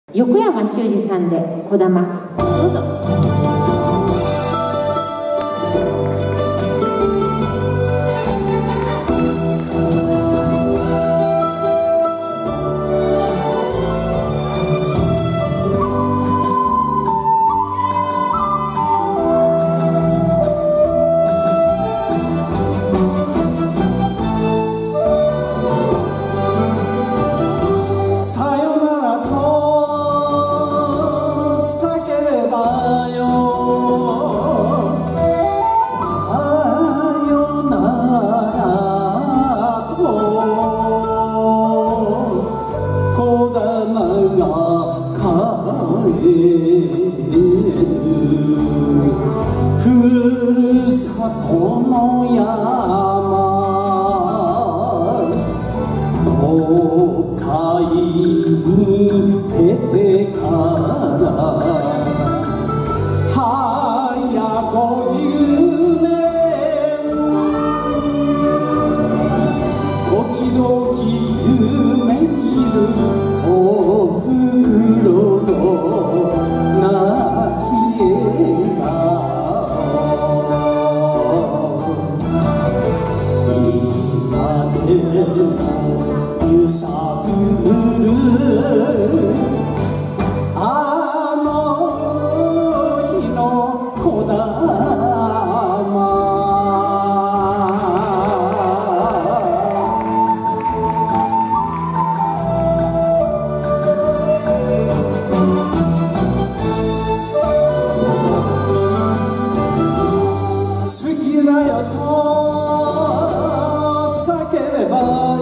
横山修二さんで「こだま」どうぞ。 ふるさとの山都会に出てから早50年時々夢見るおふくろの泣き笑顔揺さぶるあの日のこだま好きだよと叫べば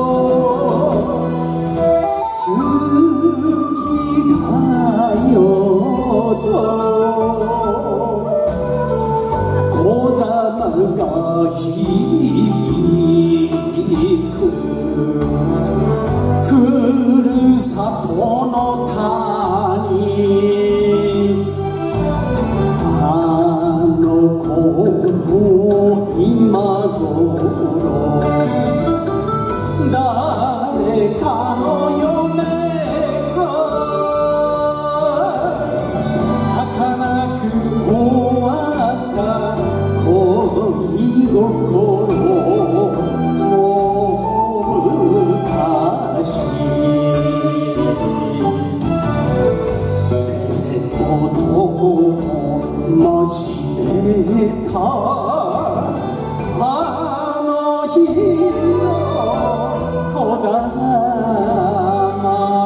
こだまが響くふるさとの谷あの子の今頃誰かの嫁あの日のこだま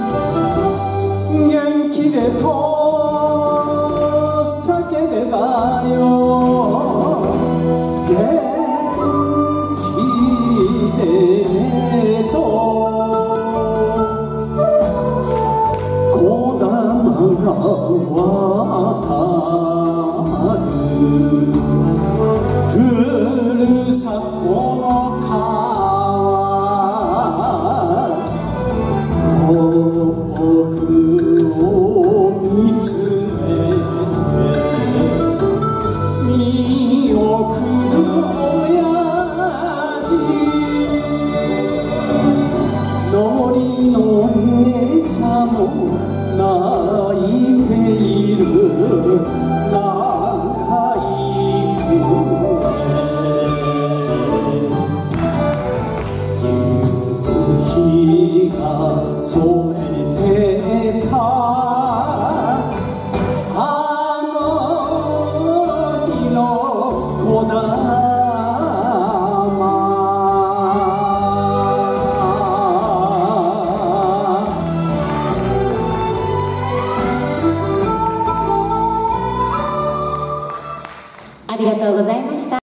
叫べば